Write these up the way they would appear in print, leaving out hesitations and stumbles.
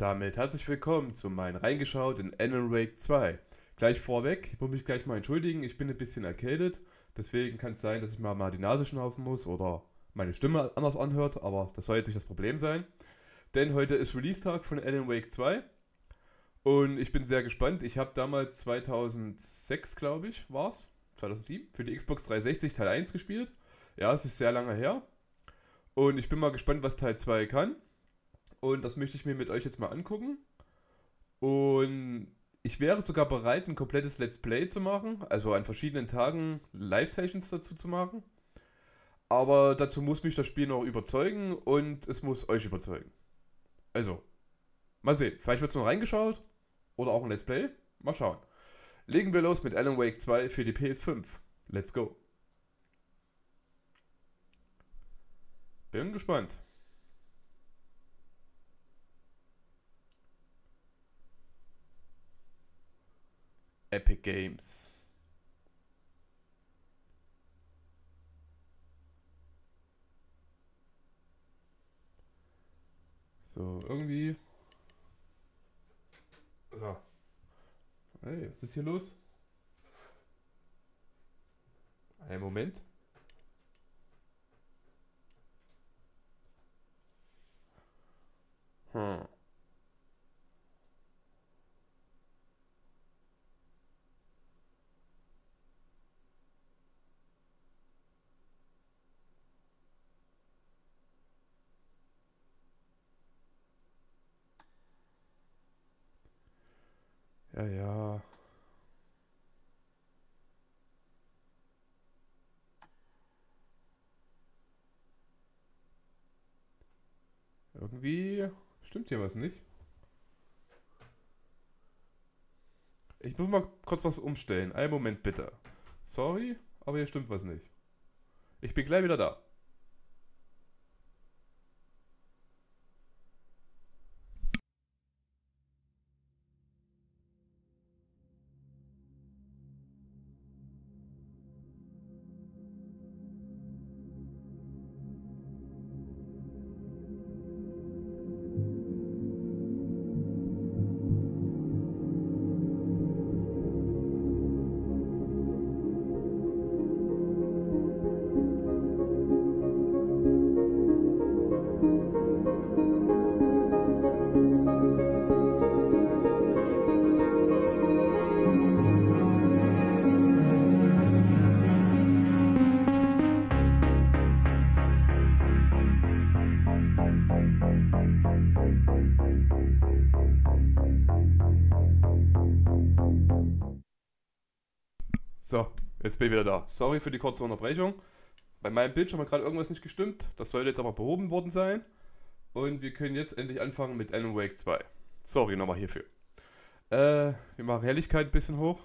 damit herzlich willkommen zu meinem Reingeschaut in Alan Wake 2. Gleich vorweg, ich muss mich gleich mal entschuldigen, ich bin ein bisschen erkältet, deswegen kann es sein, dass ich mir mal die Nase schnaufen muss oder meine Stimme anders anhört, aber das soll jetzt nicht das Problem sein. Denn heute ist Release-Tag von Alan Wake 2 und ich bin sehr gespannt. Ich habe damals 2006, glaube ich, war es, 2007, für die Xbox 360 Teil 1 gespielt. Ja, es ist sehr lange her und ich bin mal gespannt, was Teil 2 kann. Und das möchte ich mir mit euch jetzt mal angucken. Und ich wäre sogar bereit, ein komplettes Let's Play zu machen. Also an verschiedenen Tagen Live-Sessions dazu zu machen. Aber dazu muss mich das Spiel noch überzeugen und es muss euch überzeugen. Also, mal sehen. Vielleicht wird es noch reingeschaut. Oder auch ein Let's Play. Mal schauen. Legen wir los mit Alan Wake 2 für die PS5. Let's go. Bin gespannt. Epic Games. So, irgendwie. So. Hey, was ist hier los? Einen Moment. Hm. Ja, ja. Irgendwie stimmt hier was nicht. Ich muss mal kurz was umstellen. Einen Moment bitte. Sorry, aber hier stimmt was nicht. Ich bin gleich wieder da. So, jetzt bin ich wieder da. Sorry für die kurze Unterbrechung. Bei meinem Bildschirm hat gerade irgendwas nicht gestimmt. Das sollte jetzt aber behoben worden sein. Und wir können jetzt endlich anfangen mit Alan Wake 2. Sorry nochmal hierfür. Wir machen Helligkeit ein bisschen hoch.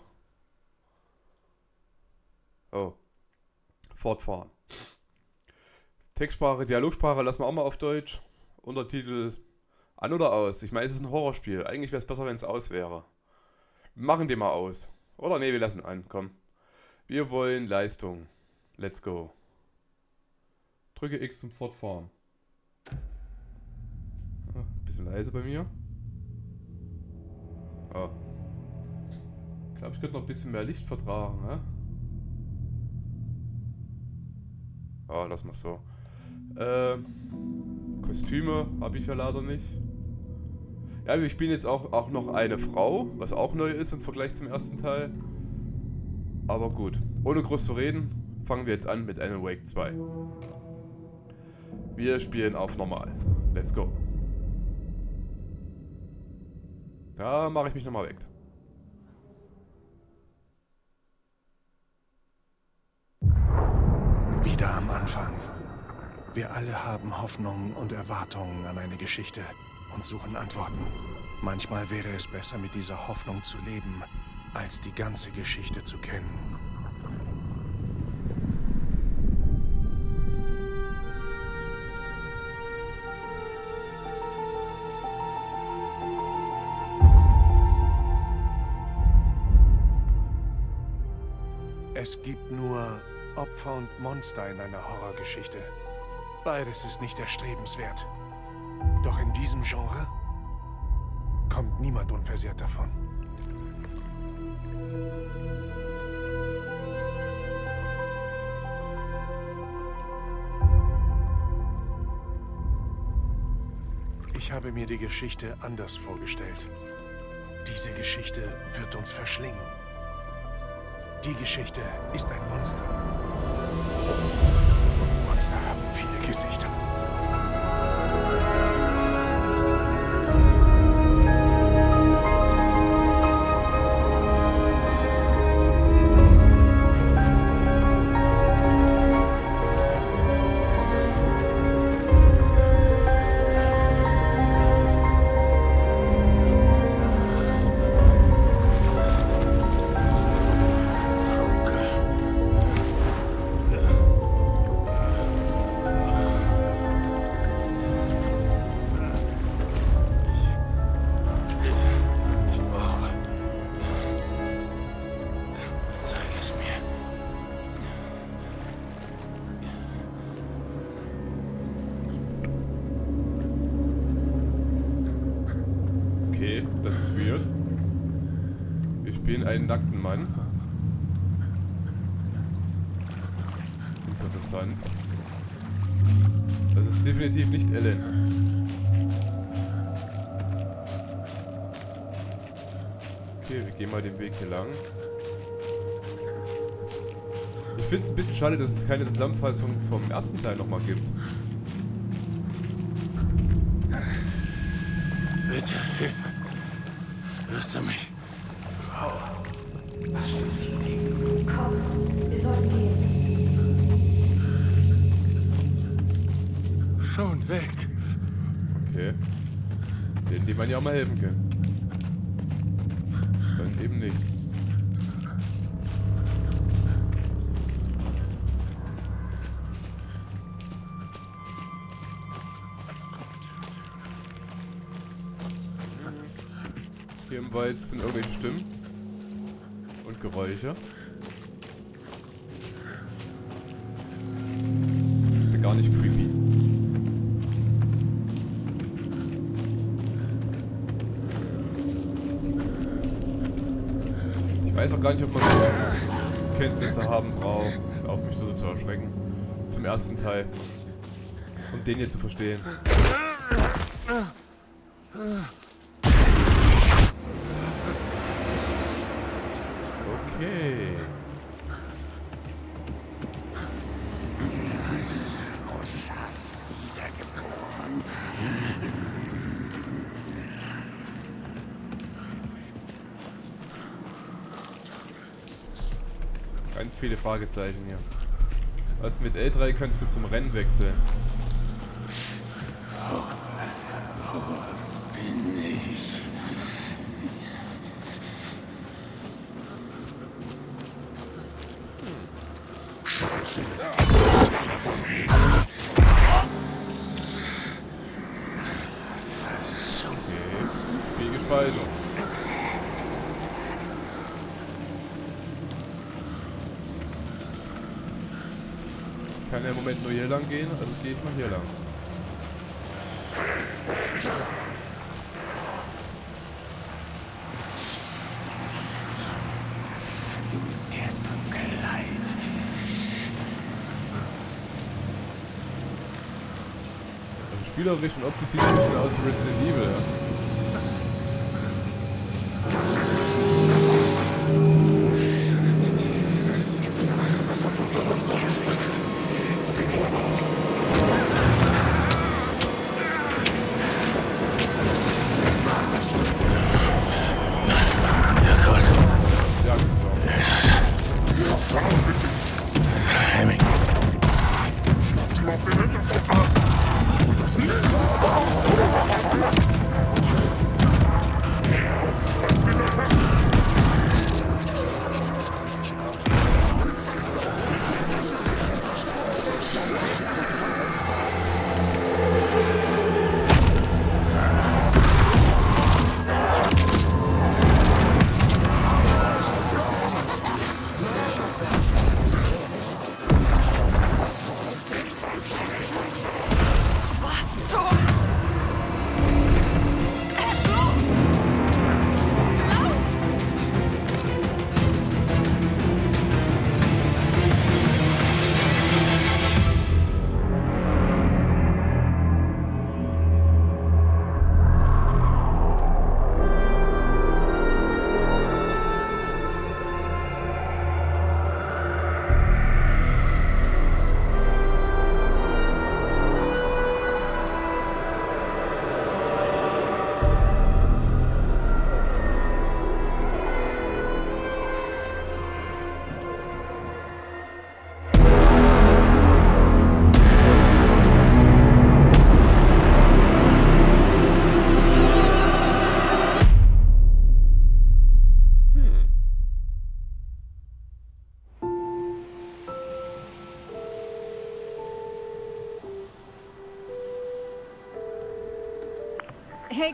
Oh, fortfahren. Textsprache, Dialogsprache lassen wir auch mal auf Deutsch. Untertitel an oder aus. Ich meine, es ist ein Horrorspiel. Eigentlich wäre es besser, wenn es aus wäre. Wir machen den mal aus. Oder nee, wir lassen an. Komm. Wir wollen Leistung. Let's go. Drücke X zum Fortfahren. Ah, bisschen leise bei mir. Oh. Ich glaube, ich könnte noch ein bisschen mehr Licht vertragen. Ne? Oh, lass mal so. Kostüme habe ich ja leider nicht. Ja, wir spielen jetzt auch noch eine Frau, was auch neu ist im Vergleich zum ersten Teil. Aber gut, ohne groß zu reden, fangen wir jetzt an mit Alan Wake 2. Wir spielen auf normal. Let's go. Da mache ich mich nochmal weg. Wieder am Anfang. Wir alle haben Hoffnungen und Erwartungen an eine Geschichte und suchen Antworten. Manchmal wäre es besser, mit dieser Hoffnung zu leben, als die ganze Geschichte zu kennen. Es gibt nur Opfer und Monster in einer Horrorgeschichte. Beides ist nicht erstrebenswert. Doch in diesem Genre kommt niemand unversehrt davon. Ich habe mir die Geschichte anders vorgestellt. Diese Geschichte wird uns verschlingen. Die Geschichte ist ein Monster. Und Monster haben viele Gesichter. Okay, das ist weird. Wir spielen einen nackten Mann. Interessant. Das ist definitiv nicht Ellen. Okay, wir gehen mal den Weg hier lang. Ich finde es ein bisschen schade, dass es keine Zusammenfassung vom ersten Teil nochmal gibt. Bitte, Hilfe. Hörst du mich? Was soll ich tun? Komm, wir sollten gehen. Schon weg. Okay. Denen, die man ja auch mal helfen können. Dann eben nicht. Hier im Wald sind irgendwelche Stimmen und Geräusche. Das ist ja gar nicht creepy. Ich weiß auch gar nicht, ob man Kenntnisse haben braucht, auf mich so zu erschrecken. Zum ersten Teil. Um den hier zu verstehen. Okay. Ganz viele Fragezeichen hier. Was mit L3 kannst du zum Rennen wechseln? Bin ich. Wie gespalten. Ich kann ja im Moment nur hier lang gehen, also gehe ich mal hier lang. Der Dunkelheit. Also spielerisch und optisch sieht es ein bisschen aus wie Resident Evil, ja.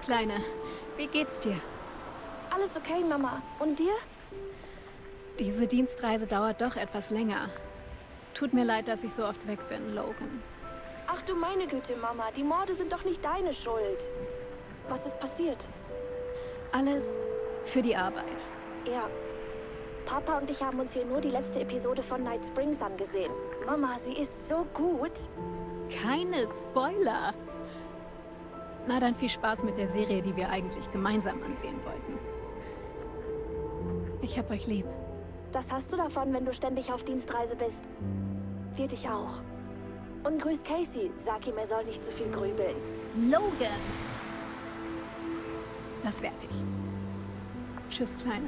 Kleine. Wie geht's dir? Alles okay, Mama. Und dir? Diese Dienstreise dauert doch etwas länger. Tut mir leid, dass ich so oft weg bin, Logan. Ach du meine Güte, Mama. Die Morde sind doch nicht deine Schuld. Was ist passiert? Alles für die Arbeit. Ja. Papa und ich haben uns hier nur die letzte Episode von Night Springs angesehen. Mama, sie ist so gut. Keine Spoiler. Na dann viel Spaß mit der Serie, die wir eigentlich gemeinsam ansehen wollten. Ich hab euch lieb. Das hast du davon, wenn du ständig auf Dienstreise bist. Wir dich auch. Und grüß Casey. Sag ihm, er soll nicht zu viel grübeln. Logan! Das werd ich. Tschüss, Kleine.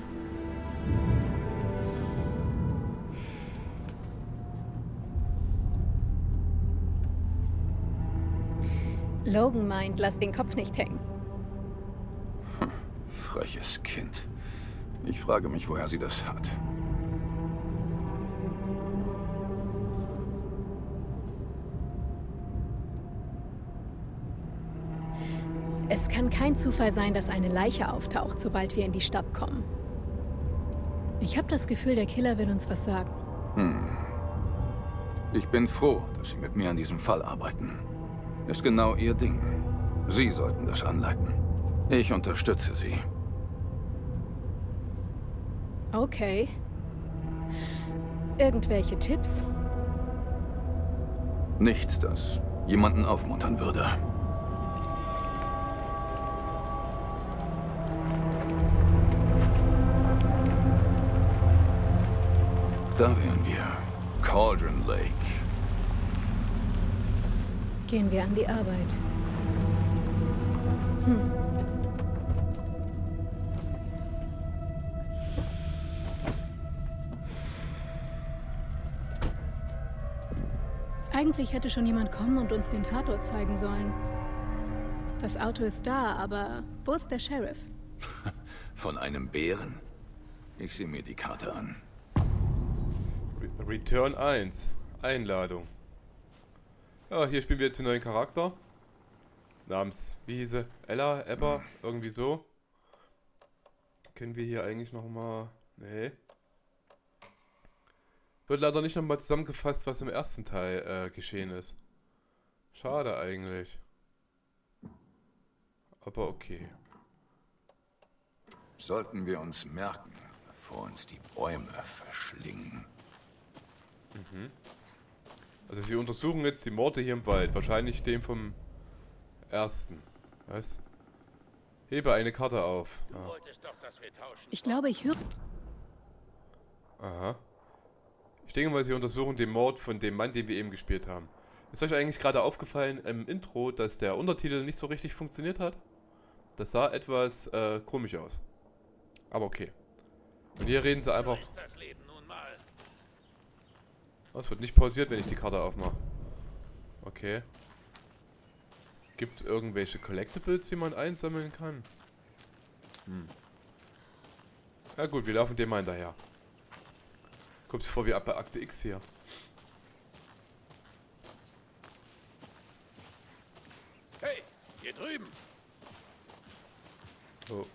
Logan meint, lass den Kopf nicht hängen. Freches Kind. Ich frage mich, woher sie das hat. Es kann kein Zufall sein, dass eine Leiche auftaucht, sobald wir in die Stadt kommen. Ich habe das Gefühl, der Killer will uns was sagen. Ich bin froh, dass Sie mit mir an diesem Fall arbeiten. Ist genau Ihr Ding. Sie sollten das anleiten. Ich unterstütze Sie. Okay. Irgendwelche Tipps? Nichts, das jemanden aufmuntern würde. Da wären wir. Cauldron Lake. Gehen wir an die Arbeit. Eigentlich hätte schon jemand kommen und uns den Tatort zeigen sollen. Das Auto ist da, aber wo ist der Sheriff? Von einem Bären? Ich sehe mir die Karte an. Return 1. Einladung. Ja, hier spielen wir jetzt einen neuen Charakter. Namens, wie hieß sie? Ella, Ebba, irgendwie so. Können wir hier eigentlich nochmal... Nee. Wird leider nicht nochmal zusammengefasst, was im ersten Teil geschehen ist. Schade eigentlich. Aber okay. Sollten wir uns merken, bevor uns die Bäume verschlingen. Also sie untersuchen jetzt die Morde hier im Wald. Wahrscheinlich dem vom ersten. Was? Hebe eine Karte auf. Du wolltest doch, dass wir tauschen. Ich glaube, ich höre... Aha. Ich denke mal, sie untersuchen den Mord von dem Mann, den wir eben gespielt haben. Ist euch eigentlich gerade aufgefallen im Intro, dass der Untertitel nicht so richtig funktioniert hat? Das sah etwas komisch aus. Aber okay. Und hier reden sie einfach... So ist das Leben nun mal. Es wird nicht pausiert, wenn ich die Karte aufmache. Okay. Gibt es irgendwelche Collectibles, die man einsammeln kann? Ja gut, wir laufen dem mal hinterher. Kommt sich vor wie bei Akte X hier. Hey, hier drüben. Oh.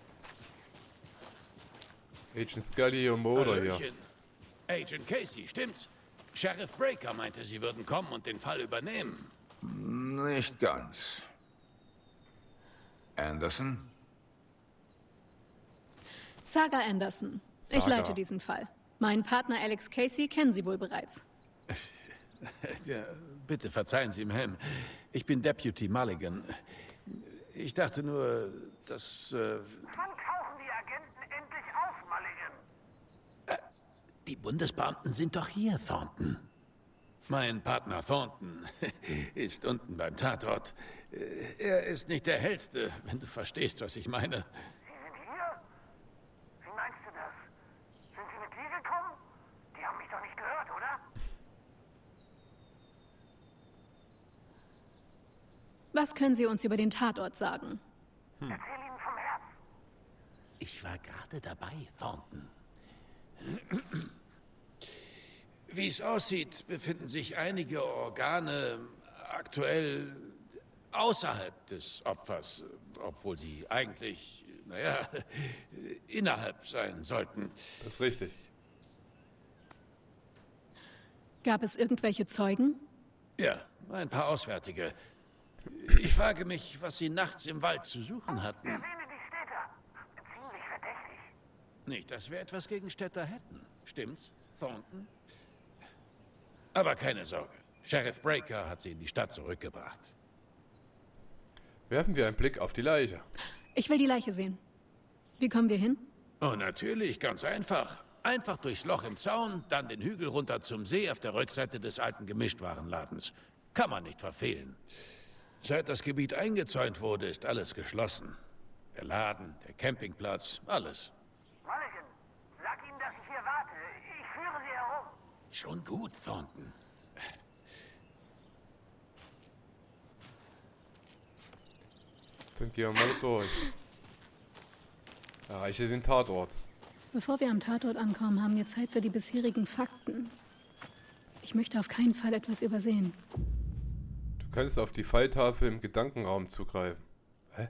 Agent Scully und Mulder hier. Hallöchen. Agent Casey, stimmt's? Sheriff Breaker meinte, sie würden kommen und den Fall übernehmen. Nicht ganz. Anderson? Saga Anderson. Ich Saga. leite diesen Fall. Meinen Partner Alex Casey kennen Sie wohl bereits. Ja, bitte verzeihen Sie, Ma'am. Ich bin Deputy Mulligan. Ich dachte nur, dass... Wann tauchen die Agenten endlich auf, Mulligan? Die Bundesbeamten sind doch hier, Thornton. Mein Partner Thornton ist unten beim Tatort. Er ist nicht der Hellste, wenn du verstehst, was ich meine. Sie sind hier? Wie meinst du das? Sind sie mit dir gekommen? Die haben mich doch nicht gehört, oder? Was können Sie uns über den Tatort sagen? Erzähl ihnen vom Herz. Ich war gerade dabei, Thornton. Wie es aussieht, befinden sich einige Organe aktuell außerhalb des Opfers, obwohl sie eigentlich, naja, innerhalb sein sollten. Das ist richtig. Gab es irgendwelche Zeugen? Ja, ein paar Auswärtige. Ich frage mich, was sie nachts im Wald zu suchen hatten. Erwähne die Städter. Ziemlich verdächtig. Nicht, dass wir etwas gegen Städter hätten. Stimmt's, Thornton? Aber keine Sorge. Sheriff Breaker hat sie in die Stadt zurückgebracht. Werfen wir einen Blick auf die Leiche. Ich will die Leiche sehen. Wie kommen wir hin? Oh, natürlich, ganz einfach. Einfach durchs Loch im Zaun, dann den Hügel runter zum See auf der Rückseite des alten Gemischtwarenladens. Kann man nicht verfehlen. Seit das Gebiet eingezäunt wurde, ist alles geschlossen. Der Laden, der Campingplatz, alles. Mulligan, sag ihm, dass ich hier warte. Ich führe sie herum. Schon gut, Thornton. Dann gehen wir mal durch. Erreiche den Tatort. Bevor wir am Tatort ankommen, haben wir Zeit für die bisherigen Fakten. Ich möchte auf keinen Fall etwas übersehen. Du kannst auf die Falltafel im Gedankenraum zugreifen. Hä?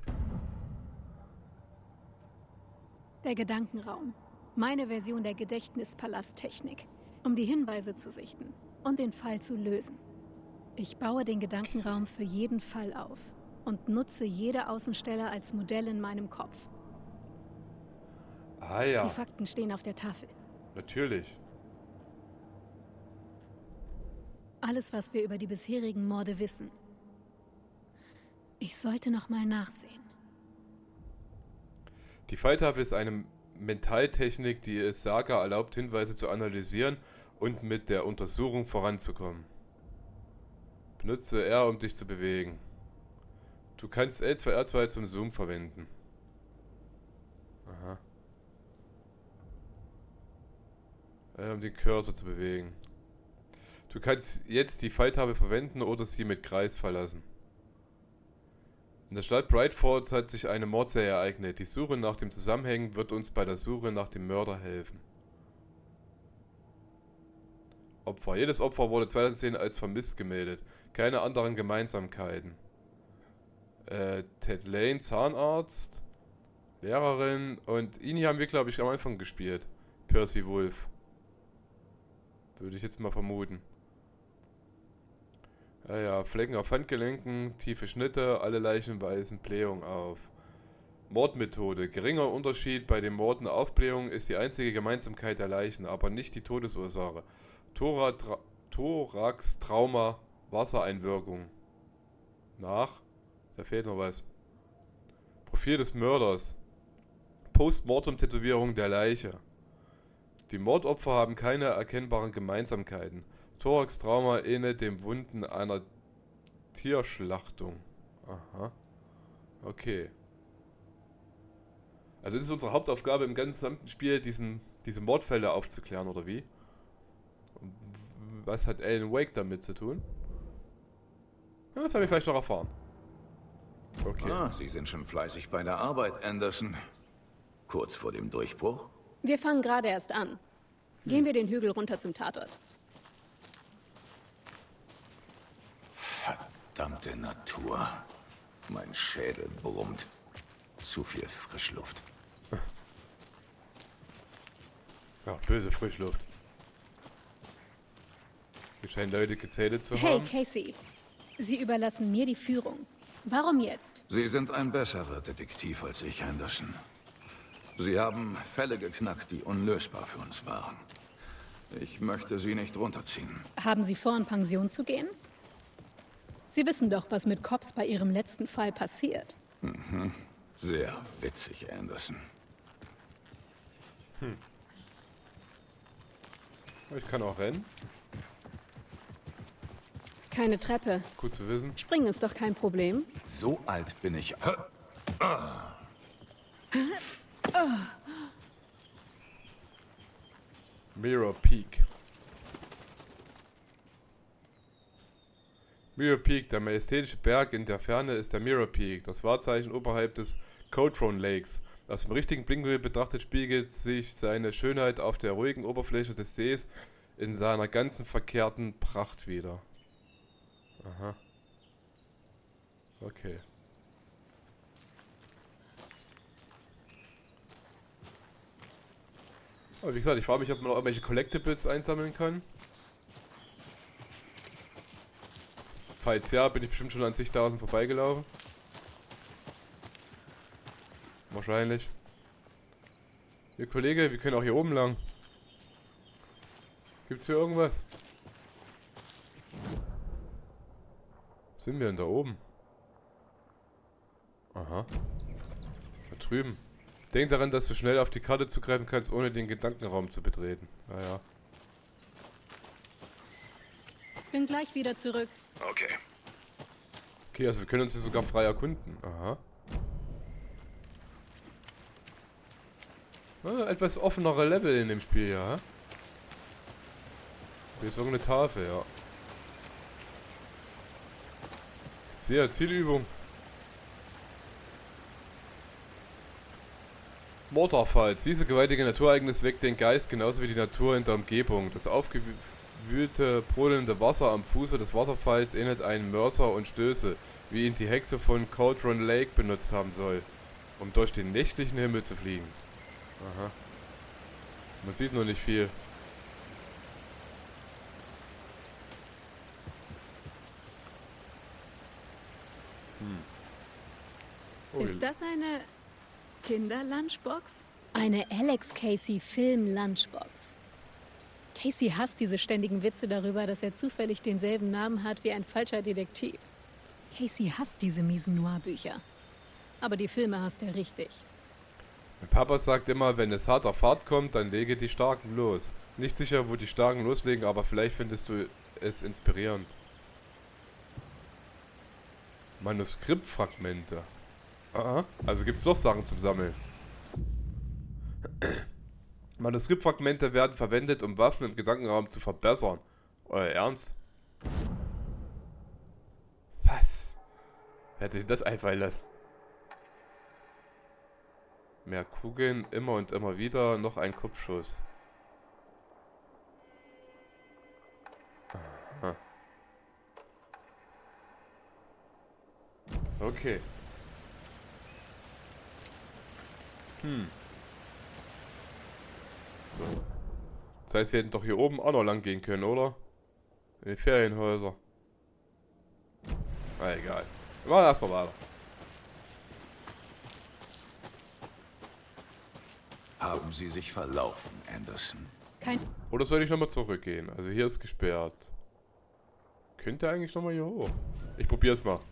Der Gedankenraum. Meine Version der Gedächtnispalasttechnik, um die Hinweise zu sichten und den Fall zu lösen. Ich baue den Gedankenraum für jeden Fall auf und nutze jede Außenstelle als Modell in meinem Kopf. Ah ja, Die Fakten stehen auf der Tafel. natürlich. Alles, was wir über die bisherigen Morde wissen. Ich sollte noch mal nachsehen. Die Falltafel ist eine Mentaltechnik, die es Saga erlaubt, Hinweise zu analysieren und mit der Untersuchung voranzukommen. Benutze R, um dich zu bewegen. Du kannst L2R2 zum Zoom verwenden. Aha. Um den Cursor zu bewegen. Du kannst jetzt die Falltafel verwenden oder sie mit Kreis verlassen. In der Stadt Brightfalls hat sich eine Mordserie ereignet. Die Suche nach dem Zusammenhängen wird uns bei der Suche nach dem Mörder helfen. Opfer. Jedes Opfer wurde 2010 als vermisst gemeldet. Keine anderen Gemeinsamkeiten. Ted Lane, Zahnarzt, Lehrerin und ihn hier haben wir, glaube ich, am Anfang gespielt. Percy Wolf. Würde ich jetzt mal vermuten. Ja, Flecken auf Handgelenken, tiefe Schnitte, alle Leichen weisen Blähung auf. Mordmethode. Geringer Unterschied bei den Morden. Aufblähung ist die einzige Gemeinsamkeit der Leichen, aber nicht die Todesursache. Thorax-Trauma, Wassereinwirkung. Nach? Da fehlt noch was. Profil des Mörders. Postmortem-Tätowierung der Leiche. Die Mordopfer haben keine erkennbaren Gemeinsamkeiten. Thorax-Trauma ähnelt dem Wunden einer Tierschlachtung. Aha. Okay. Also ist es unsere Hauptaufgabe im gesamten Spiel, diese Mordfälle aufzuklären, oder wie? Und was hat Alan Wake damit zu tun? Ja, das habe ich vielleicht noch erfahren. Okay. Ah, Sie sind schon fleißig bei der Arbeit, Anderson. Kurz vor dem Durchbruch? Wir fangen gerade erst an. Gehen wir den Hügel runter zum Tatort. Verdammte Natur. Mein Schädel brummt. Zu viel Frischluft. Ja, böse Frischluft. Hier scheinen Leute gezählt zu Hey, haben. Casey. Sie überlassen mir die Führung. Warum jetzt? Sie sind ein besserer Detektiv als ich, Anderson. Sie haben Fälle geknackt, die unlösbar für uns waren. Ich möchte Sie nicht runterziehen. Haben Sie vor, in Pension zu gehen? Sie wissen doch, was mit Cops bei Ihrem letzten Fall passiert. Sehr witzig, Anderson. Ich kann auch rennen. Keine Treppe. Gut zu wissen. Springen ist doch kein Problem. So alt bin ich. Mirror Peak. Mirror Peak, der majestätische Berg in der Ferne, ist der Mirror Peak, das Wahrzeichen oberhalb des Coldthorne Lakes. Aus dem richtigen Blickwinkel betrachtet spiegelt sich seine Schönheit auf der ruhigen Oberfläche des Sees in seiner ganzen verkehrten Pracht wider. Aha. Okay. Aber wie gesagt, ich frage mich, ob man noch irgendwelche Collectibles einsammeln kann. Falls ja, bin ich bestimmt schon an zigtausend vorbeigelaufen. Wahrscheinlich. Ihr Kollege, wir können auch hier oben lang. Gibt's hier irgendwas? Wo sind wir denn da oben? Aha. Da drüben. Denk daran, dass du schnell auf die Karte zugreifen kannst, ohne den Gedankenraum zu betreten. Naja. Bin gleich wieder zurück. Okay. Okay, also wir können uns hier sogar frei erkunden. Aha. Etwas offenere Level in dem Spiel, ja. Hier ist irgendeine Tafel, ja. Ich sehe ja Zielübung. Mordorfalls. Diese gewaltige Naturereignis weckt den Geist genauso wie die Natur in der Umgebung. Das aufgewühlte, brodelnde Wasser am Fuße des Wasserfalls ähnelt einem Mörser und Stöße, wie ihn die Hexe von Cauldron Lake benutzt haben soll, um durch den nächtlichen Himmel zu fliegen. Aha. Man sieht nur nicht viel. Oh, Ist das eine Kinder-Lunchbox? Eine Alex Casey Film-Lunchbox. Casey hasst diese ständigen Witze darüber, dass er zufällig denselben Namen hat wie ein falscher Detektiv. Casey hasst diese miesen Noir-Bücher. Aber die Filme hasst er richtig. Mein Papa sagt immer, wenn es hart auf Fahrt kommt, dann lege die Starken los. Nicht sicher, wo die Starken loslegen, aber vielleicht findest du es inspirierend. Manuskriptfragmente. Aha, also gibt es doch Sachen zum Sammeln. Manuskriptfragmente werden verwendet, um Waffen im Gedankenraum zu verbessern. Euer Ernst? Was? Wer hat sich das einfallen lassen? Mehr Kugeln, immer und immer wieder, noch ein Kopfschuss. Aha. Okay. So. Das heißt, wir hätten doch hier oben auch noch lang gehen können, oder? In die Ferienhäuser. Na egal. Wir machen erstmal weiter. Haben Sie sich verlaufen, Anderson? Oder soll ich nochmal zurückgehen? Also hier ist gesperrt. Könnte eigentlich nochmal hier hoch. Ich probier's mal.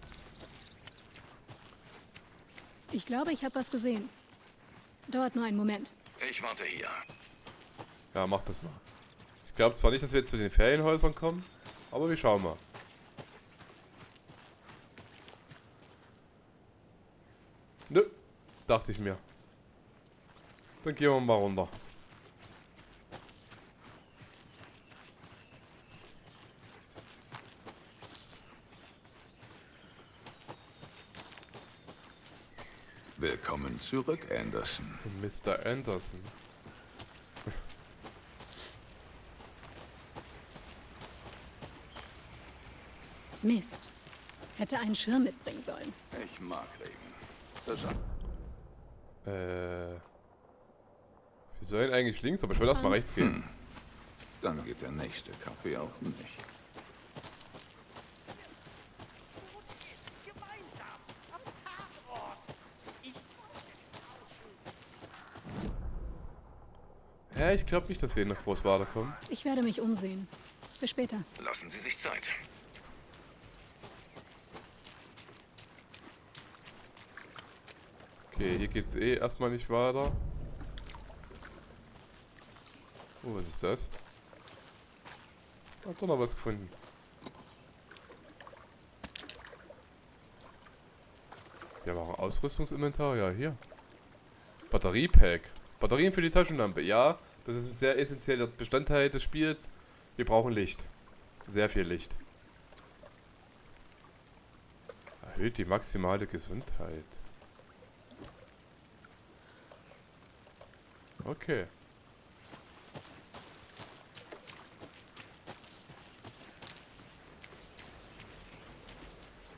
Ich glaube, ich habe was gesehen. Dauert nur einen Moment. Ich warte hier. Ja, mach das mal. Ich glaube zwar nicht, dass wir jetzt zu den Ferienhäusern kommen, aber wir schauen mal. Nö, dachte ich mir. Dann gehen wir mal runter. Willkommen zurück, Anderson. Mr. Anderson. Mist. Hätte einen Schirm mitbringen sollen. Ich mag Regen. Das Wir sollen eigentlich links, aber ich will erstmal rechts gehen. Dann geht der nächste Kaffee auf mich. Gemeinsam am Tatort. Ich Ja, ich glaube nicht, dass wir noch groß weiterkommen. Ich werde mich umsehen. Bis später. Lassen Sie sich Zeit. Okay, hier geht's eh erstmal nicht weiter. Oh, was ist das? Hab doch noch was gefunden. Wir haben auch ein Ausrüstungsinventar, ja, hier. Batteriepack. Batterien für die Taschenlampe. Ja, das ist ein sehr essentieller Bestandteil des Spiels. Wir brauchen Licht. Sehr viel Licht. Erhöht die maximale Gesundheit. Okay.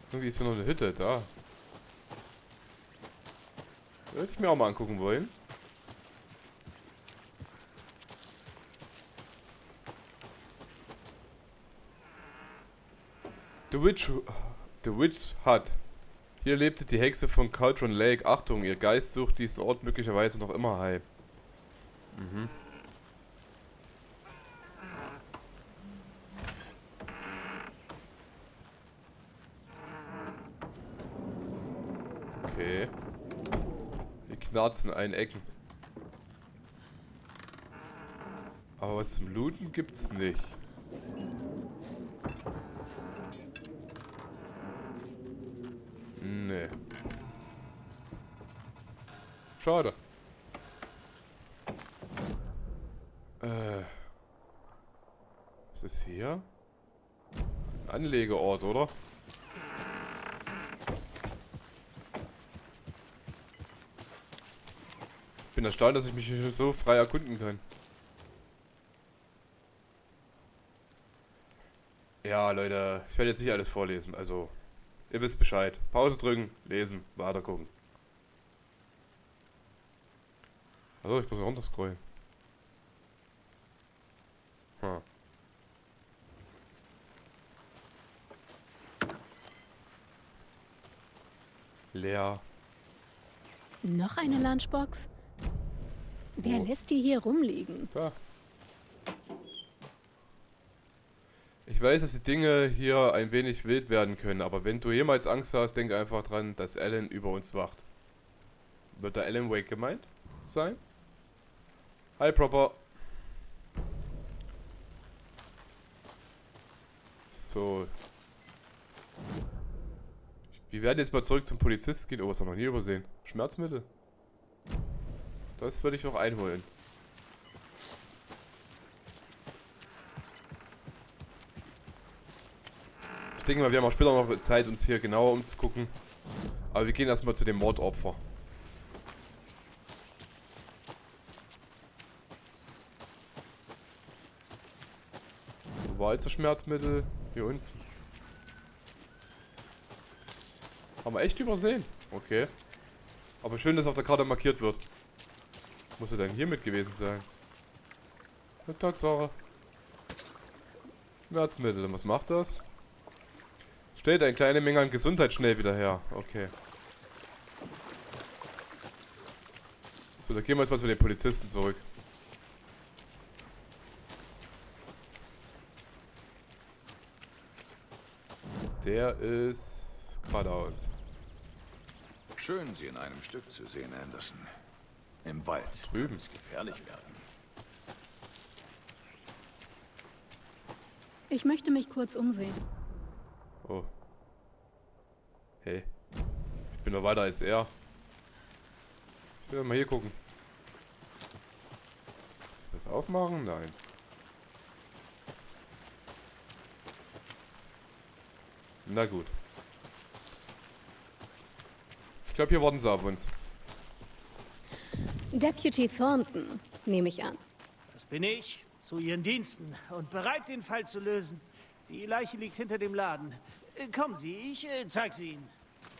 Irgendwie ist hier noch eine Hütte da. Würde ich mir auch mal angucken wollen. The Witch Hut. Hier lebte die Hexe von Cauldron Lake. Achtung, ihr Geist sucht diesen Ort möglicherweise noch immer heim. Mhm. Okay. Die knarzen ein Ecken. Aber was zum Looten gibt's nicht. Nee. Schade. Was ist hier? Ein Anlegeort, oder? Ich bin erstaunt, dass ich mich hier so frei erkunden kann. Ja, Leute, ich werde jetzt nicht alles vorlesen, also ihr wisst Bescheid. Pause drücken, lesen, weiter gucken. Also, ich muss runter scrollen. Hm. Leer. Noch eine Lunchbox? Wer lässt die hier rumliegen? Da. Ich weiß, dass die Dinge hier ein wenig wild werden können, aber wenn du jemals Angst hast, denk einfach dran, dass Alan über uns wacht. Wird da Alan Wake gemeint sein? Hi, Proper. So. Wir werden jetzt mal zurück zum Polizisten gehen. Oh, was haben wir hier übersehen? Schmerzmittel. Das würde ich noch einholen. Ich denke mal, wir haben auch später noch Zeit, uns hier genauer umzugucken. Aber wir gehen erstmal zu dem Mordopfer. Wo war jetzt das Schmerzmittel? Hier unten. Haben wir echt übersehen? Okay. Aber schön, dass auf der Karte markiert wird. Muss er denn hier mit gewesen sein? Eine Tatsache. Schmerzmittel. Und was macht das? Stellt eine kleine Menge an Gesundheit schnell wieder her. Okay. So, da gehen wir jetzt mal zu den Polizisten zurück. Der ist geradeaus. Schön, Sie in einem Stück zu sehen, Anderson. Im Wald Drüben. kann es gefährlich werden. Ich möchte mich kurz umsehen. Oh. Hey. Ich bin noch weiter als er. Ich will mal hier gucken. Das aufmachen? Nein. Na gut. Ich glaube, hier warten sie auf uns. Deputy Thornton, nehme ich an. Das bin ich, zu Ihren Diensten und bereit, den Fall zu lösen. Die Leiche liegt hinter dem Laden. Kommen Sie, ich zeige sie Ihnen.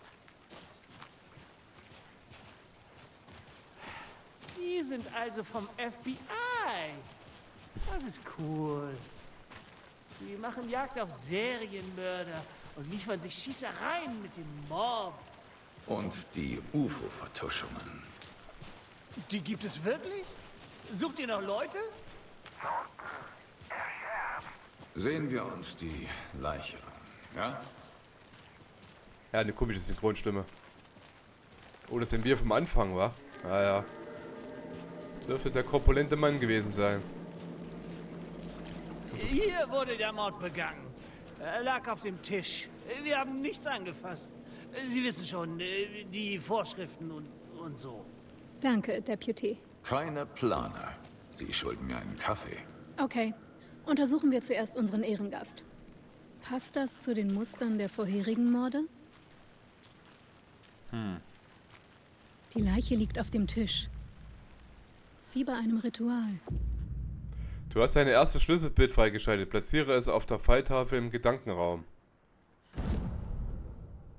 Sie sind also vom FBI. Das ist cool. Sie machen Jagd auf Serienmörder und liefern sich Schießereien mit dem Mob. Und die UFO-Vertuschungen. Die gibt es wirklich? Sucht ihr noch Leute? Sehen wir uns die Leiche an, ja? Ja, eine komische Synchronstimme. Oh, das sind wir vom Anfang, wa? Naja. Das dürfte der korpulente Mann gewesen sein. Hier wurde der Mord begangen. Er lag auf dem Tisch. Wir haben nichts angefasst. Sie wissen schon, die Vorschriften und so. Danke, Deputy. Keine Planer. Sie schulden mir einen Kaffee. Okay. Untersuchen wir zuerst unseren Ehrengast. Passt das zu den Mustern der vorherigen Morde? Die Leiche liegt auf dem Tisch. Wie bei einem Ritual. Du hast dein erstes Schlüsselbild freigeschaltet. Platziere es auf der Pfeiltafel im Gedankenraum.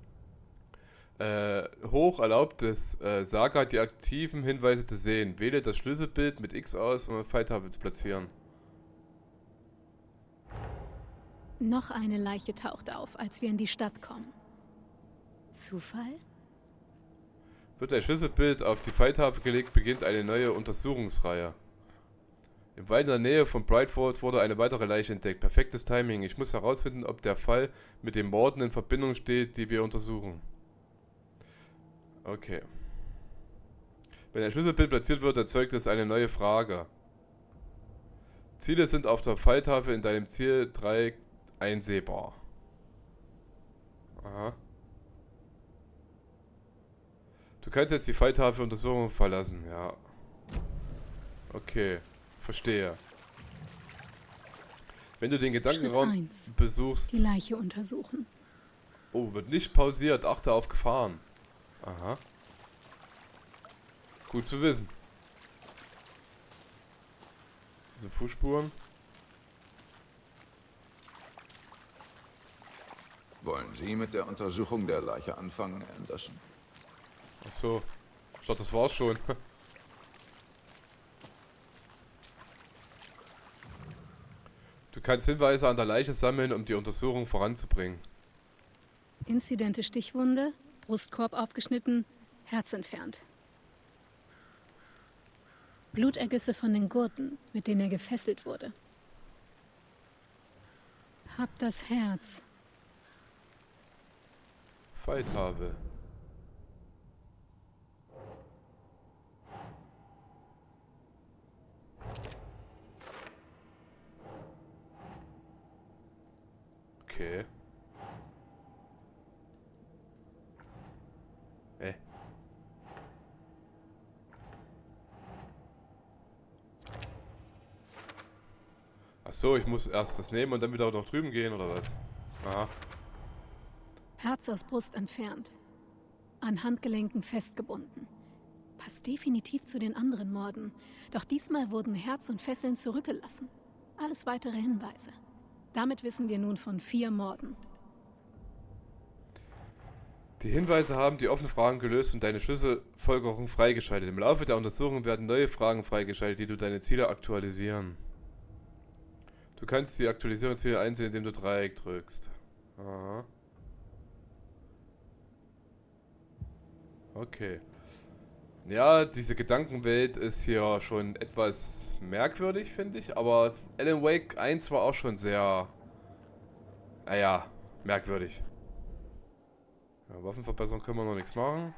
Hoch erlaubt es Saga, die aktiven Hinweise zu sehen. Wähle das Schlüsselbild mit X aus, um eine Pfeiltafel zu platzieren. Noch eine Leiche taucht auf, als wir in die Stadt kommen. Zufall? Wird ein Schlüsselbild auf die Pfeiltafel gelegt, beginnt eine neue Untersuchungsreihe. Im Wald in der Nähe von Bright Falls wurde eine weitere Leiche entdeckt. Perfektes Timing. Ich muss herausfinden, ob der Fall mit den Morden in Verbindung steht, die wir untersuchen. Okay. Wenn ein Schlüsselbild platziert wird, erzeugt es eine neue Frage. Ziele sind auf der Pfeiltafel in deinem Zieldreieck einsehbar. Aha. Du kannst jetzt die Pfeiltafeluntersuchung verlassen, ja. Okay, verstehe. Wenn du den Gedankenraum besuchst... Die Leiche untersuchen. Oh, wird nicht pausiert. Achte auf Gefahren. Aha. Gut zu wissen. Also Fußspuren. Wollen Sie mit der Untersuchung der Leiche anfangen, Anderson? Ach so. Ich dachte, das war's schon. Du kannst Hinweise an der Leiche sammeln, um die Untersuchung voranzubringen. Inzidente Stichwunde, Brustkorb aufgeschnitten, Herz entfernt. Blutergüsse von den Gurten, mit denen er gefesselt wurde. Hab das Herz. Pfeiltafel. Okay. Ach so, ich muss erst das nehmen und dann wieder nach drüben gehen, oder was? Aha. Herz aus Brust entfernt. An Handgelenken festgebunden. Passt definitiv zu den anderen Morden. Doch diesmal wurden Herz und Fesseln zurückgelassen. Alles weitere Hinweise. Damit wissen wir nun von 4 Morden. Die Hinweise haben die offenen Fragen gelöst und deine Schlüsselfolgerung freigeschaltet. Im Laufe der Untersuchung werden neue Fragen freigeschaltet, die du deine Ziele aktualisieren. Du kannst die Aktualisierungsziele einsehen, indem du Dreieck drückst. Aha. Okay. Ja, diese Gedankenwelt ist hier schon etwas merkwürdig, finde ich. Aber Alan Wake 1 war auch schon sehr... Naja, merkwürdig. Ja, Waffenverbesserung können wir noch nichts machen.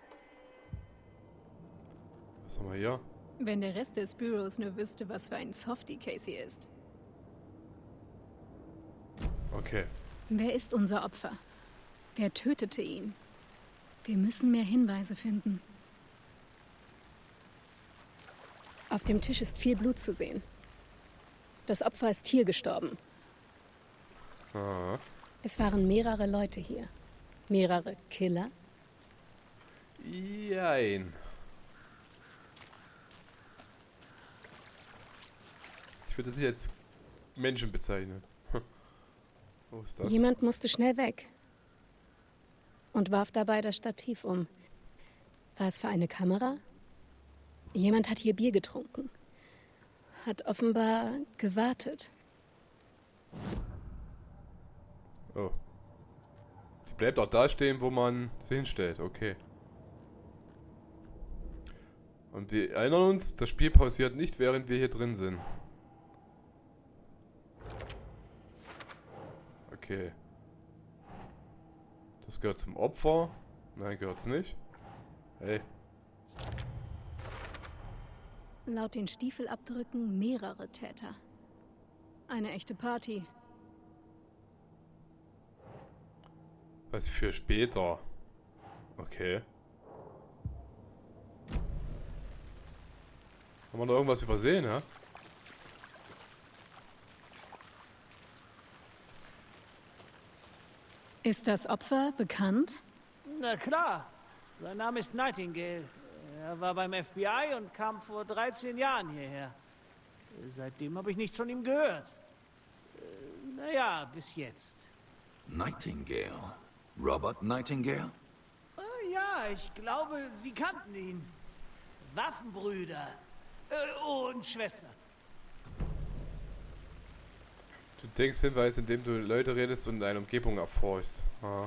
Was haben wir hier? Wenn der Rest des Büros nur wüsste, was für ein Softie Casey ist. Okay. Wer ist unser Opfer? Wer tötete ihn? Wir müssen mehr Hinweise finden. Auf dem Tisch ist viel Blut zu sehen. Das Opfer ist hier gestorben. Aha. Es waren mehrere Leute hier. Mehrere Killer? Jein. Ich würde sie jetzt Menschen bezeichnen. Wo ist das? Jemand musste schnell weg. Und warf dabei das Stativ um. War es für eine Kamera? Jemand hat hier Bier getrunken. Hat offenbar gewartet. Oh. Sie bleibt auch da stehen, wo man sie hinstellt. Okay. Und wir erinnern uns, das Spiel pausiert nicht, während wir hier drin sind. Okay. Das gehört zum Opfer. Nein, gehört's nicht. Hey. Laut den Stiefelabdrücken mehrere Täter. Eine echte Party. Was für später. Okay. Haben wir da irgendwas übersehen, ja? Ist das Opfer bekannt? Na klar. Sein Name ist Nightingale. Er war beim FBI und kam vor 13 Jahren hierher. Seitdem habe ich nichts von ihm gehört. Naja, bis jetzt. Nightingale? Robert Nightingale? Ja, ich glaube, sie kannten ihn. Waffenbrüder. Und Schwester. Du denkst Hinweis, indem du Leute redest und deine Umgebung erforschst. Aha.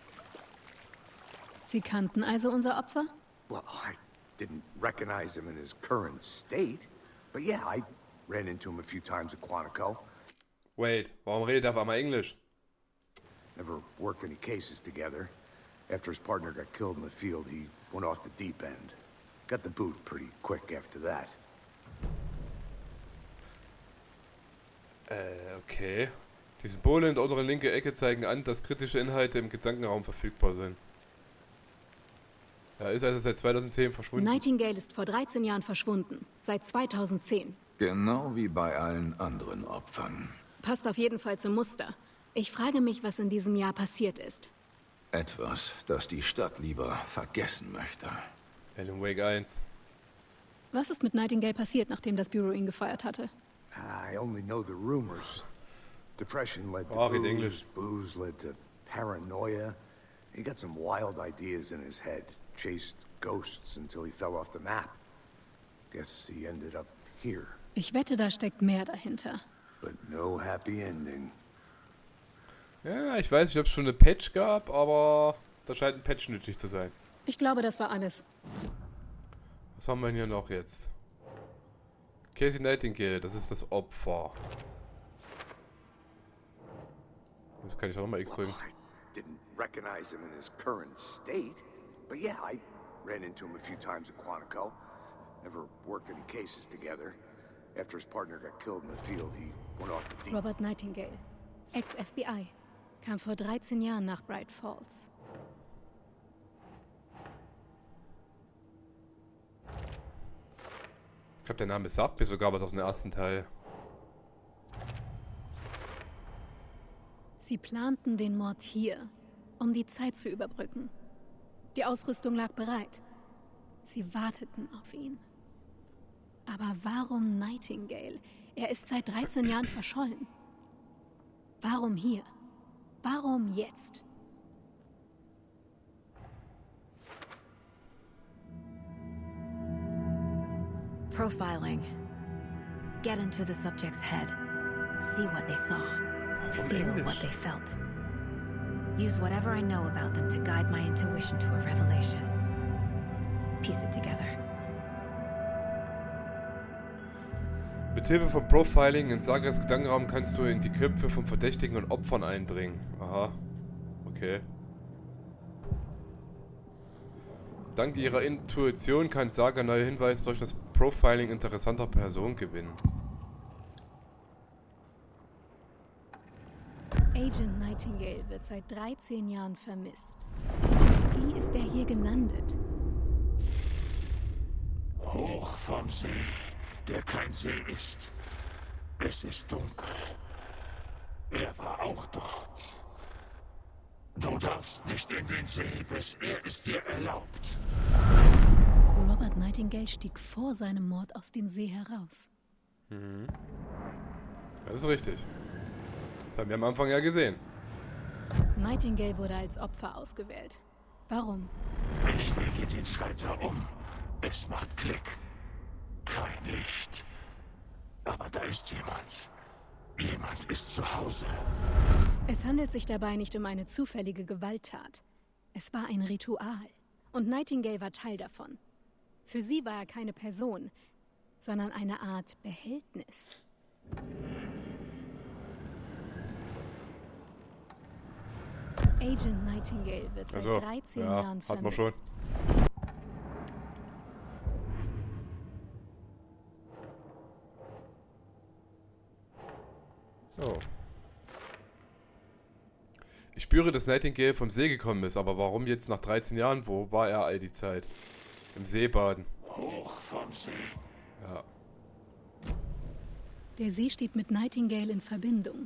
Sie kannten also unser Opfer? Well, I didn't recognize him in his current state. But yeah, I ran into him a few times at Quantico. Wait, warum redet er auf einmal Englisch? Never worked any cases together. After his partner got killed in the field, he went off the deep end. Got the boot pretty quick after that. Okay. Die Symbole in der unteren linken Ecke zeigen an, dass kritische Inhalte im Gedankenraum verfügbar sind. Er ist also seit 2010 verschwunden. Nightingale ist vor 13 Jahren verschwunden. Seit 2010. Genau wie bei allen anderen Opfern. Passt auf jeden Fall zum Muster. Ich frage mich, was in diesem Jahr passiert ist. Etwas, das die Stadt lieber vergessen möchte. Alan Wake 1. Was ist mit Nightingale passiert, nachdem das Bureau ihn gefeuert hatte? I only know the rumors. Depression led to in English. booze led to paranoia. He got some wild ideas in his head, chased ghosts until he fell off the map. Guess he ended up here. Ich wette, da steckt mehr dahinter. But no happy ending. Ja, ich weiß nicht, ob es schon eine Patch gab, aber da scheint ein Patch nötig zu sein. Ich glaube, das war alles. Was haben wir hier noch jetzt? Casey Nightingale, das ist das Opfer. Das kann ich auch nochmal X drücken. I didn't recognize him in his current state. But yeah, I ran into him a few times at Quantico. Never worked any cases together. After his partner got killed in the field, he went off the deep. Robert Nightingale, Ex-FBI, kam vor 13 Jahren nach Bright Falls. Ich glaube, der Name sagt mir sogar was aus dem ersten Teil. Sie planten den Mord hier, um die Zeit zu überbrücken. Die Ausrüstung lag bereit. Sie warteten auf ihn. Aber warum Nightingale? Er ist seit 13 Jahren verschollen. Warum hier? Warum jetzt? Profiling. Get into the subject's head. See what they saw. Feel what they felt. Use whatever I know about them to guide my intuition to a revelation. Piece it together. Mithilfe von Profiling in Sagas Gedankenraum kannst du in die Köpfe von Verdächtigen und Opfern eindringen. Aha. Okay. Dank ihrer Intuition kann Saga neue Hinweise durch das Profiling interessanter Personen gewinnen. Agent Nightingale wird seit 13 Jahren vermisst. Wie ist er hier gelandet? Hoch vom See, der kein See ist. Es ist dunkel. Er war auch dort. Du darfst nicht in den See, bis er es dir erlaubt. Robert Nightingale stieg vor seinem Mord aus dem See heraus. Mhm. Das ist richtig. Das haben wir am Anfang ja gesehen. Nightingale wurde als Opfer ausgewählt. Warum? Ich lege den Schalter um. Es macht Klick. Kein Licht. Aber da ist jemand. Jemand ist zu Hause. Es handelt sich dabei nicht um eine zufällige Gewalttat. Es war ein Ritual. Und Nightingale war Teil davon. Für sie war er keine Person, sondern eine Art Behältnis. Agent Nightingale wird seit 13 Jahren vermisst. Hat man schon. Oh. Ich spüre, dass Nightingale vom See gekommen ist, aber warum jetzt nach 13 Jahren? Wo war er all die Zeit? Im See baden. Hoch vom See. Ja. Der See steht mit Nightingale in Verbindung.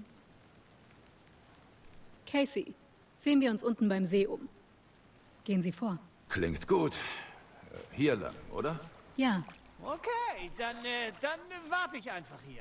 Casey, sehen wir uns unten beim See um. Gehen Sie vor. Klingt gut. Hier lang, oder? Ja. Okay, dann warte ich einfach hier.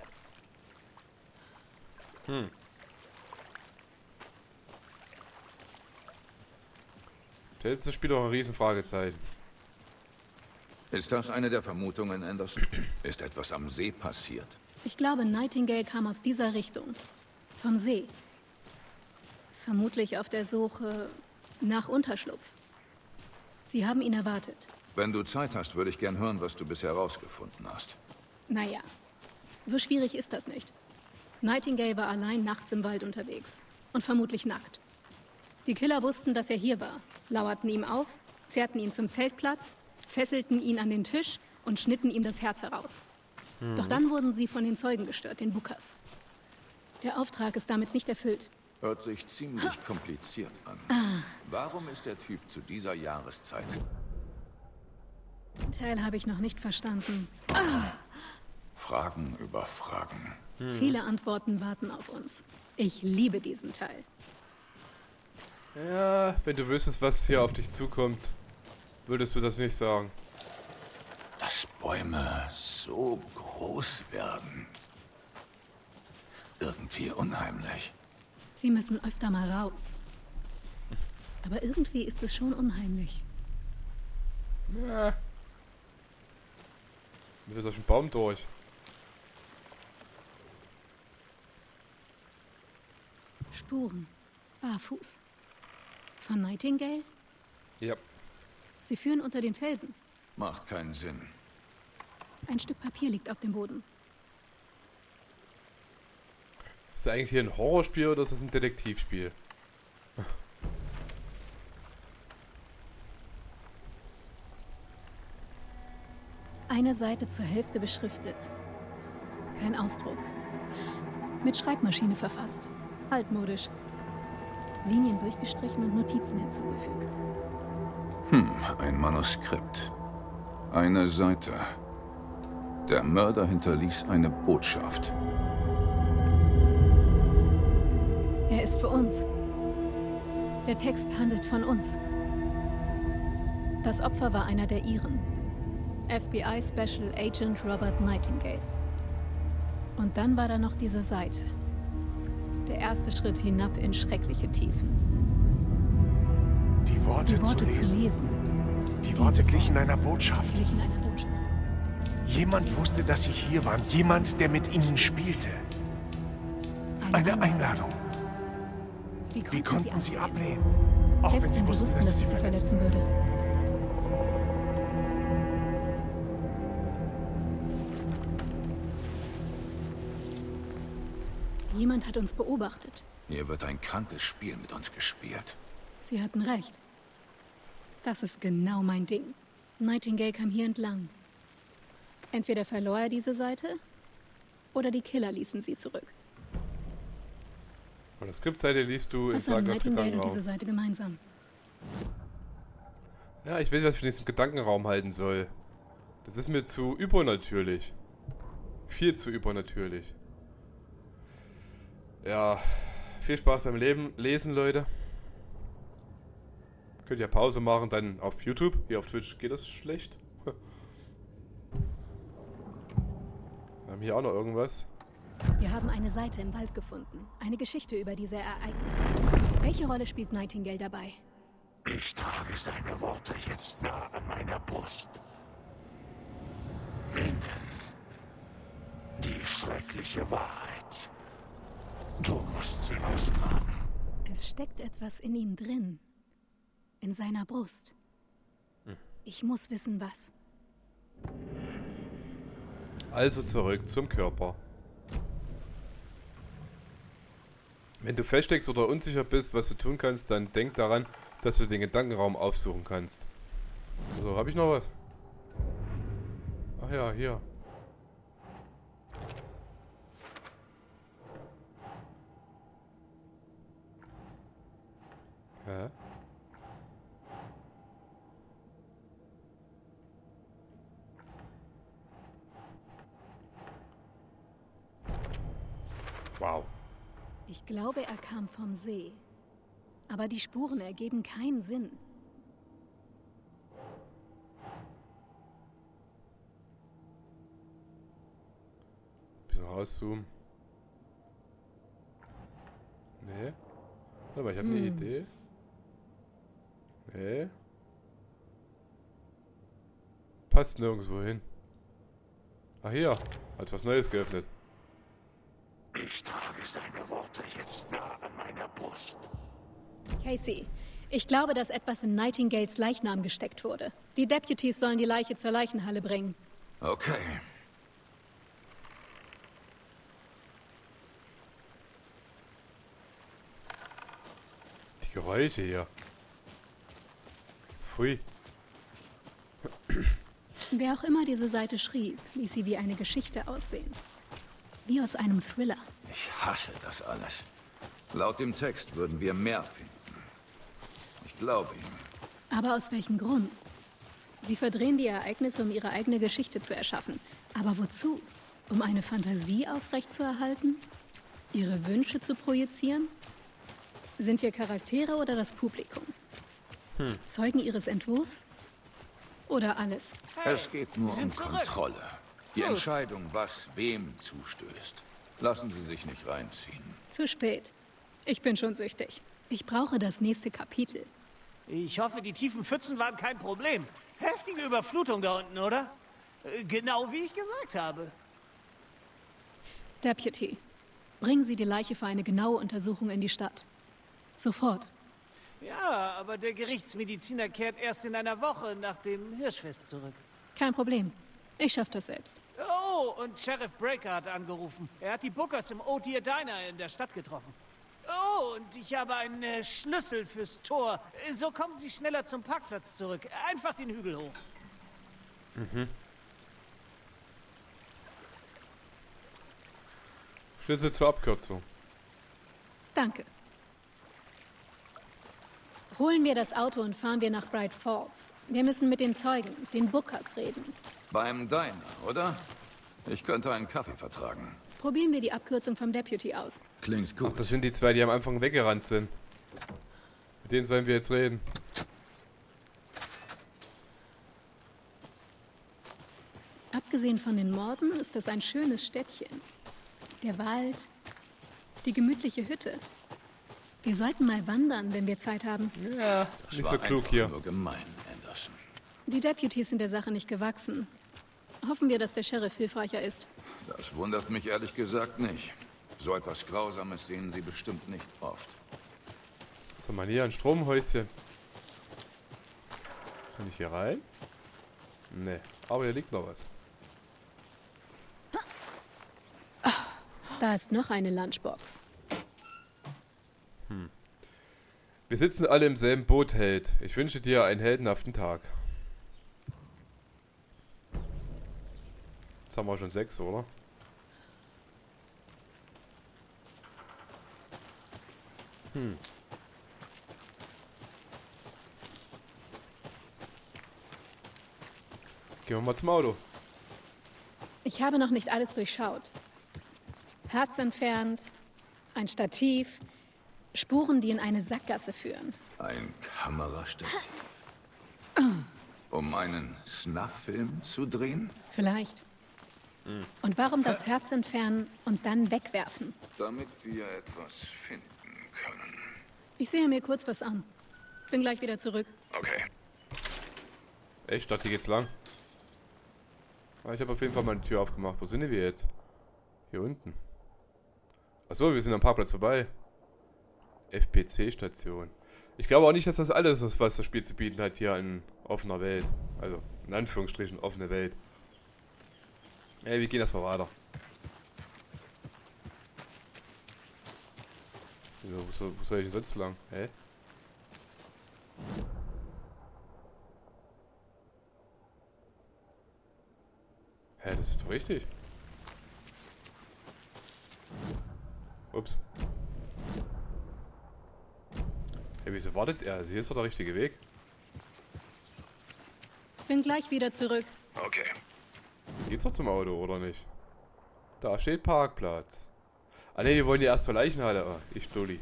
Stellt das Spiel doch ein riesen Fragezeichen. Ist das eine der Vermutungen, Anderson? Ist etwas am See passiert? Ich glaube, Nightingale kam aus dieser Richtung. Vom See. Vermutlich auf der Suche nach Unterschlupf. Sie haben ihn erwartet. Wenn du Zeit hast, würde ich gern hören, was du bisher herausgefunden hast. Naja, so schwierig ist das nicht. Nightingale war allein nachts im Wald unterwegs. Und vermutlich nackt. Die Killer wussten, dass er hier war, lauerten ihm auf, zerrten ihn zum Zeltplatz, fesselten ihn an den Tisch und schnitten ihm das Herz heraus. Doch dann wurden sie von den Zeugen gestört, den Bookers. Der Auftrag ist damit nicht erfüllt. Hört sich ziemlich kompliziert an. Warum ist der Typ zu dieser Jahreszeit? Den Teil habe ich noch nicht verstanden. Fragen über Fragen. Viele Antworten warten auf uns. Ich liebe diesen Teil. Ja, wenn du wüsstest, was hier auf dich zukommt, würdest du das nicht sagen. Dass Bäume so groß werden. Irgendwie unheimlich. Sie müssen öfter mal raus. Aber irgendwie ist es schon unheimlich. Ja. Mit durch den Baum durch. Spuren. Barfuß. Von Nightingale? Ja. Sie führen unter den Felsen. Macht keinen Sinn. Ein Stück Papier liegt auf dem Boden. Ist das eigentlich hier ein Horrorspiel oder ist das ein Detektivspiel? Eine Seite zur Hälfte beschriftet. Kein Ausdruck. Mit Schreibmaschine verfasst. Altmodisch. Linien durchgestrichen und Notizen hinzugefügt. Ein Manuskript. Eine Seite. Der Mörder hinterließ eine Botschaft. Er ist für uns. Der Text handelt von uns. Das Opfer war einer der Iren. FBI Special Agent Robert Nightingale. Und dann war da noch diese Seite. Der erste Schritt hinab in schreckliche Tiefen. Die Worte zu lesen. Die Worte glichen einer Botschaft. Jemand wusste, dass sie hier waren. Jemand, der mit ihnen spielte. Eine Einladung. Wie konnten sie ablehnen? Auch wenn sie wussten, dass es sie verletzen würde. Jemand hat uns beobachtet. Hier wird ein krankes Spiel mit uns gespielt. Sie hatten recht. Das ist genau mein Ding. Nightingale kam hier entlang. Entweder verlor er diese Seite, oder die Killer ließen sie zurück. Und das Skriptseite liest du in Was haben Sagas Nightingale und Gedankenraum. diese Seite gemeinsam? Ja, ich weiß nicht, was ich von diesem Gedankenraum halten soll. Das ist mir zu übernatürlich. Viel zu übernatürlich. Ja, viel Spaß beim Lesen, Leute. Könnt ihr Pause machen, dann auf YouTube. Hier auf Twitch geht das schlecht. Wir haben hier auch noch irgendwas. Wir haben eine Seite im Wald gefunden. Eine Geschichte über diese Ereignisse. Welche Rolle spielt Nightingale dabei? Ich trage seine Worte jetzt nah an meiner Brust. Innen die schreckliche Wahrheit. Du musst sie austragen. Es steckt etwas in ihm drin. In seiner Brust. Ich muss wissen, was. Also zurück zum Körper. Wenn du feststeckst oder unsicher bist, was du tun kannst, dann denk daran, dass du den Gedankenraum aufsuchen kannst. So, habe ich noch was? Ach ja, hier. Hä? Wow. Ich glaube, er kam vom See. Aber die Spuren ergeben keinen Sinn. Bisschen rauszoomen. Nee. Warte mal, ich habe eine Idee. Okay. Passt nirgendwo hin. Ah, hier. Hat was Neues geöffnet. Ich trage seine Worte jetzt nah an meiner Brust. Casey, ich glaube, dass etwas in Nightingales Leichnam gesteckt wurde. Die Deputies sollen die Leiche zur Leichenhalle bringen. Okay. Die Geräusche hier. Pfui. Wer auch immer diese Seite schrieb, ließ sie wie eine Geschichte aussehen. Wie aus einem Thriller. Ich hasse das alles. Laut dem Text würden wir mehr finden. Ich glaube ihm. Aber aus welchem Grund? Sie verdrehen die Ereignisse, um ihre eigene Geschichte zu erschaffen. Aber wozu? Um eine Fantasie aufrechtzuerhalten? Ihre Wünsche zu projizieren? Sind wir Charaktere oder das Publikum? Zeugen ihres Entwurfs? Oder alles? Es geht nur um Kontrolle. Die Entscheidung, was wem zustößt. Lassen Sie sich nicht reinziehen. Zu spät. Ich bin schon süchtig. Ich brauche das nächste Kapitel. Ich hoffe, die tiefen Pfützen waren kein Problem. Heftige Überflutung da unten, oder? Genau wie ich gesagt habe. Deputy, bringen Sie die Leiche für eine genaue Untersuchung in die Stadt. Sofort. Ja, aber der Gerichtsmediziner kehrt erst in einer Woche nach dem Hirschfest zurück. Kein Problem. Ich schaffe das selbst. Oh, und Sheriff Breaker hat angerufen. Er hat die Bookers im O'Dear Diner in der Stadt getroffen. Oh, und ich habe einen Schlüssel fürs Tor. So kommen Sie schneller zum Parkplatz zurück. Einfach den Hügel hoch. Schlüssel zur Abkürzung. Danke. Holen wir das Auto und fahren wir nach Bright Falls. Wir müssen mit den Zeugen, den Bookers, reden. Beim Diner, oder? Ich könnte einen Kaffee vertragen. Probieren wir die Abkürzung vom Deputy aus. Klingt gut. Ach, das sind die zwei, die am Anfang weggerannt sind. Mit denen sollen wir jetzt reden. Abgesehen von den Morden ist das ein schönes Städtchen. Der Wald, die gemütliche Hütte. Wir sollten mal wandern, wenn wir Zeit haben. Ja, Das nicht war so klug einfach hier. nur gemein, Anderson. Die Deputies sind der Sache nicht gewachsen. Hoffen wir, dass der Sheriff hilfreicher ist. Das wundert mich ehrlich gesagt nicht. So etwas Grausames sehen Sie bestimmt nicht oft. Was haben wir hier? Ein Stromhäuschen. Kann ich hier rein? Nee, aber hier liegt noch was. Da ist noch eine Lunchbox. Wir sitzen alle im selben Boot, Held. Ich wünsche dir einen heldenhaften Tag. Jetzt haben wir schon 6, oder? Gehen wir mal zum Auto. Ich habe noch nicht alles durchschaut. Herz entfernt, ein Stativ, Spuren, die in eine Sackgasse führen. Ein Kamerastativ. Um einen Snuff-Film zu drehen? Vielleicht. Und warum das Herz entfernen und dann wegwerfen? Damit wir etwas finden können. Ich sehe mir kurz was an. Bin gleich wieder zurück. Okay. Echt? Ich dachte, hier geht's lang. Aber ich habe auf jeden Fall mal die Tür aufgemacht. Wo sind wir jetzt? Hier unten. Achso, wir sind am Parkplatz vorbei. FPC-Station. Ich glaube auch nicht, dass das alles ist, was das Spiel zu bieten hat hier in offener Welt. Also, in Anführungsstrichen, offene Welt. Ey, wir gehen erstmal weiter. Wieso, wo soll ich denn sonst lang? Hä? Hä, das ist doch richtig. Ups. Hey, wieso wartet er? Also hier ist doch der richtige Weg. Bin gleich wieder zurück. Okay. Geht's noch zum Auto, oder nicht? Da steht Parkplatz. Ah ne, wir wollen die erst zur Leichenhalle. Oh, ich Dulli.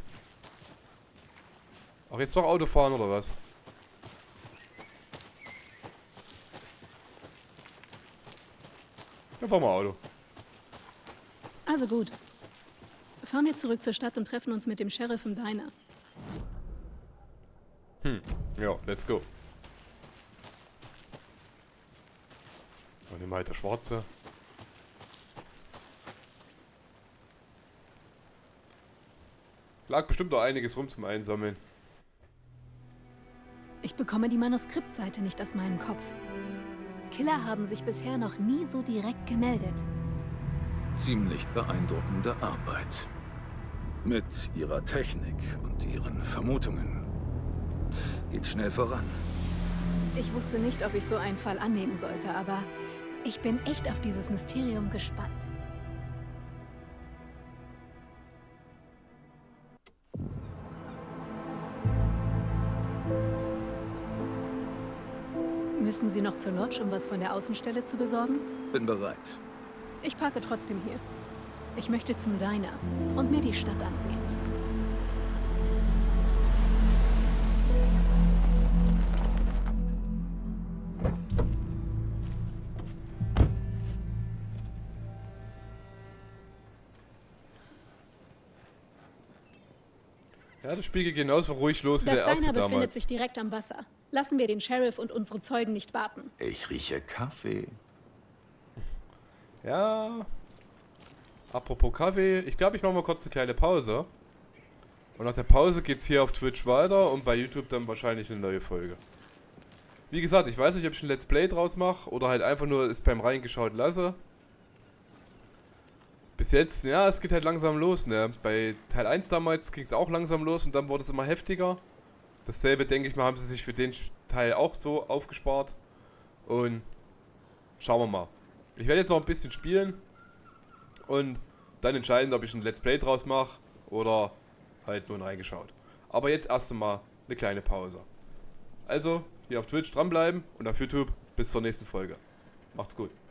Auch jetzt noch Auto fahren, oder was? Ja, fahren wir Auto. Also gut. Fahren wir zurück zur Stadt und treffen uns mit dem Sheriff im Diner. Ja, let's go. Und nehmen wir halt der Schwarze. Lag bestimmt noch einiges rum zum Einsammeln. Ich bekomme die Manuskriptseite nicht aus meinem Kopf. Killer haben sich bisher noch nie so direkt gemeldet. Ziemlich beeindruckende Arbeit. Mit ihrer Technik und ihren Vermutungen geht's schnell voran. Ich wusste nicht, ob ich so einen Fall annehmen sollte, aber ich bin echt auf dieses Mysterium gespannt. Müssen Sie noch zur Lodge, um was von der Außenstelle zu besorgen? Bin bereit. Ich parke trotzdem hier. Ich möchte zum Diner und mir die Stadt ansehen. Ja, das Spiel geht genauso ruhig los wie Das der erste Diner befindet damals. sich direkt am Wasser. Lassen wir den Sheriff und unsere Zeugen nicht warten. Ich rieche Kaffee. Ja. Apropos Kaffee, ich glaube, ich mache mal kurz eine kleine Pause. Und nach der Pause geht's hier auf Twitch weiter und bei YouTube dann wahrscheinlich eine neue Folge. Wie gesagt, ich weiß nicht, ob ich ein Let's Play draus mache oder halt einfach nur es beim Reingeschaut lasse. Bis jetzt, ja, es geht halt langsam los, ne? Bei Teil 1 damals ging es auch langsam los und dann wurde es immer heftiger. Dasselbe, denke ich mal, haben sie sich für den Teil auch so aufgespart. Und schauen wir mal. Ich werde jetzt noch ein bisschen spielen und dann entscheiden, ob ich ein Let's Play draus mache oder halt nur reingeschaut. Aber jetzt erst einmal eine kleine Pause. Also, hier auf Twitch dranbleiben und auf YouTube bis zur nächsten Folge. Macht's gut.